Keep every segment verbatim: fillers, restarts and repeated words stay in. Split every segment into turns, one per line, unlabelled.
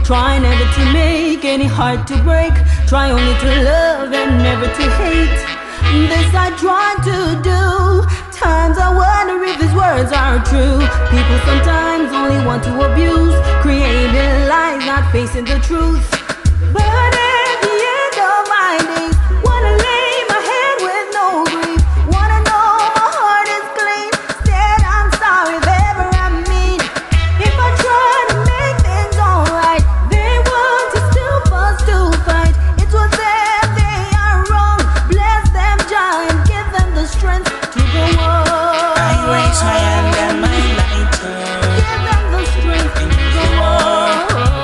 Try never to make any heart to break. Try only to love and never to hate. This I try to do. Times I wonder if his words are true. People sometimes only want to abuse, creating lies, not facing the truth. But at the end of my days, wanna lay my head with no grief. Wanna know my heart is clean. Said I'm sorry if ever I'm mean. If I try to make things alright, they want to still fuss to fight. It was them, they are wrong. Bless them, Jah, and give them the strength to go on.
I raise my hand and my lighter.
Give them the strength to go on.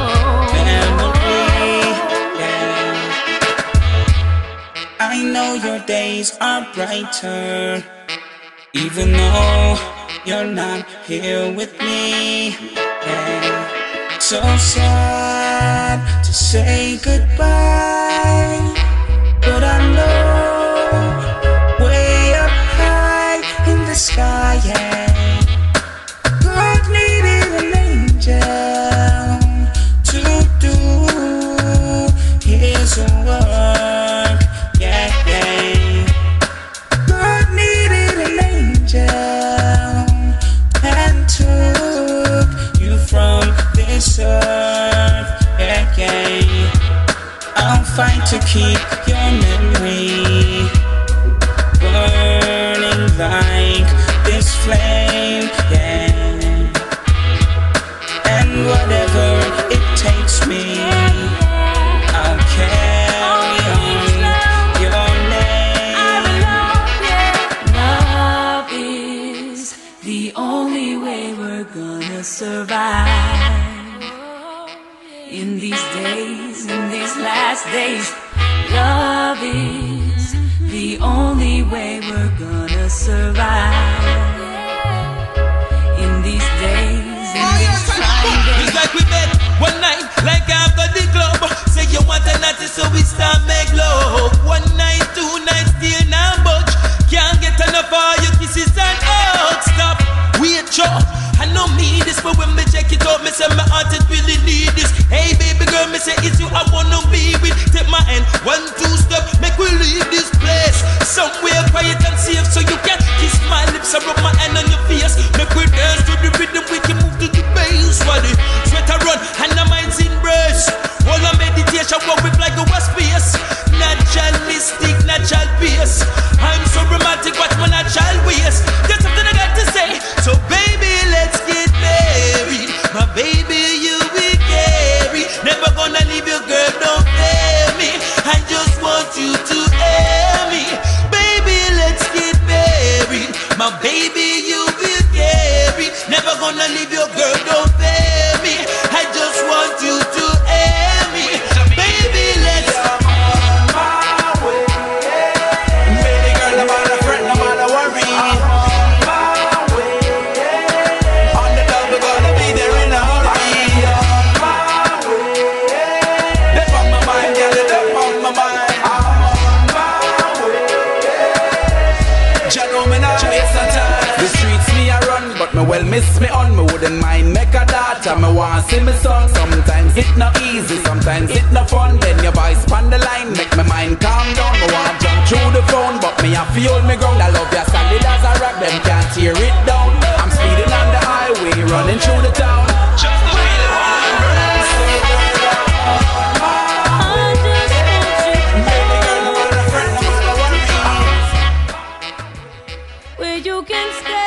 I know your days are brighter, even though you're not here with me. Yeah. So sad to say goodbye, but I know way up high in the sky, yeah, God needed an angel to do his work. Yeah, yeah. God needed an angel and took you from this earth. Yeah, yeah. I'll fight to keep your memory burning like this flame. Yeah. And whatever it takes me, I'll carry on.
The only way we're gonna survive in these days, in these last days. Love is the only way we're gonna survive in these days, in these trying days.
It's like we met one night, like after the club. Say you want a natty, so we start make love. One night, two nights, still now budge. Can't get enough of your kisses and hugs. Stop, wait, yo. I know me this, but when me check it out, me say my heart it really need this. Hey baby girl, me say it's you I wanna be with. Take my hand, one, two step, make we leave this place. Somewhere quiet and safe, so you can kiss my lips and rub my hand on your face. Make we dance to the rhythm, we can move to the bass. While the sweat a run and the mind's in brace. All the meditation, what we like a space. Natural mystic, natural pace. I'm so romantic, watch my natural waist. There's something I got to say, so baby, let's get married. My baby, you will carry. Never gonna leave you, girl, don't fail me. I just want you to hear me. Baby, let's get married. My baby, you will carry. Never gonna leave you, girl, don't fail me. I just want you to hear me. Baby, let's
me well miss me on, me wouldn't mind make a daughter. Me want see me son. Sometimes it not easy, sometimes it not fun. Then your voice on the line, make my mind calm down. Me want jump through the phone, but me a feel me ground. I love your solid as a rock, them can't tear it down. I'm speeding on the highway, running through the town. Just the way the one runs.
Where you can stay.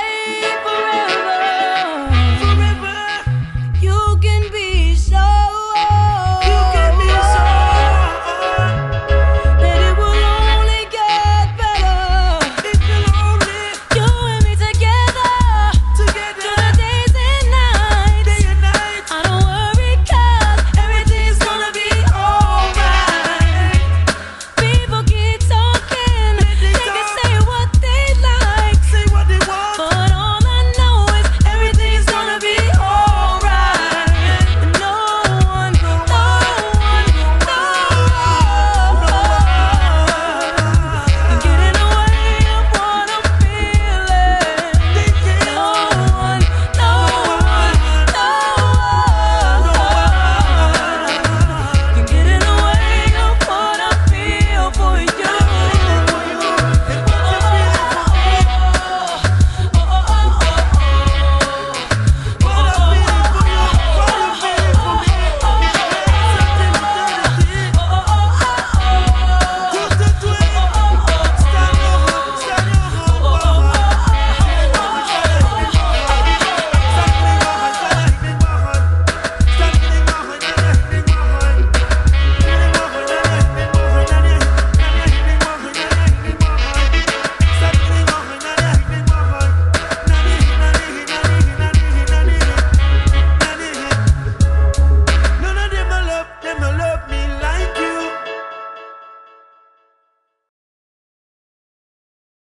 Together them no